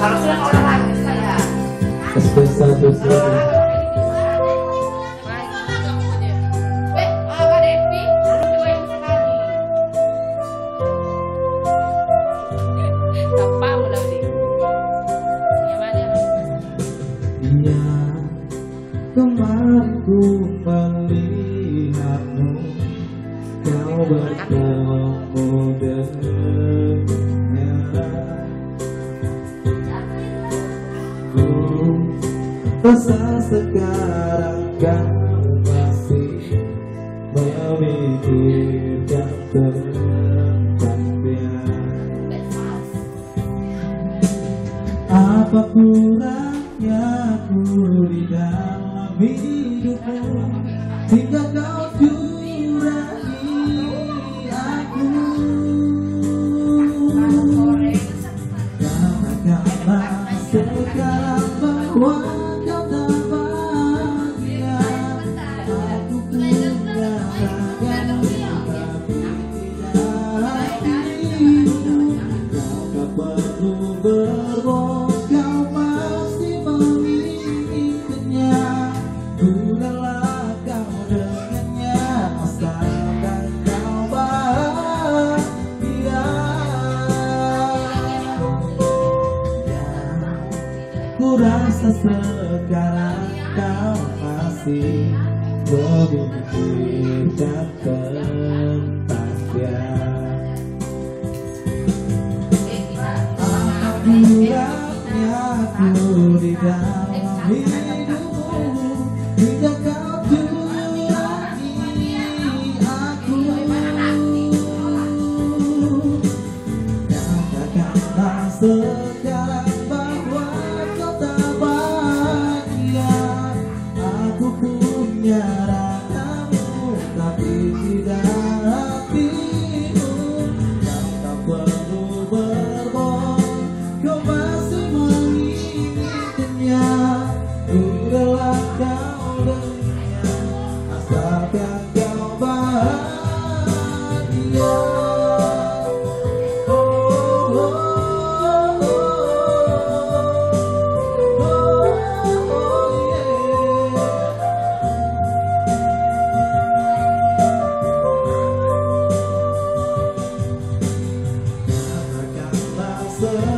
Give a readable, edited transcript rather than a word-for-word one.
Harusnya orang lagi saya. Satu kemarin ku melihatmu, kau bertemu dengannya. Ku rasa sekarang kau masih memikirkan tentang dia. Apa kurangnya ku di dalam hidupmu hingga kau curangi aku? Katakanlah sekarang bahwa kau tak bahagia. Aku punya ragam tapi tidak hatimu. Kau tak perlu berbohong, kau masih menginginkannya. Udahlah kau dengannya, asalkan kau bahagia. Ku rasa sekarang kau masih memikirkan tentang dia. Kurangnya aku di dalam hidupmu hingga kau curangi aku. Katakanlah sekarang bahwa kau tak bahagia. Aku punya ragamu tapi tidak hatimu. Kau tak perlu berbohong, kau masih menginginkannya. Udahlah kau dengannya, asalkan kau bahagia. Katakanlah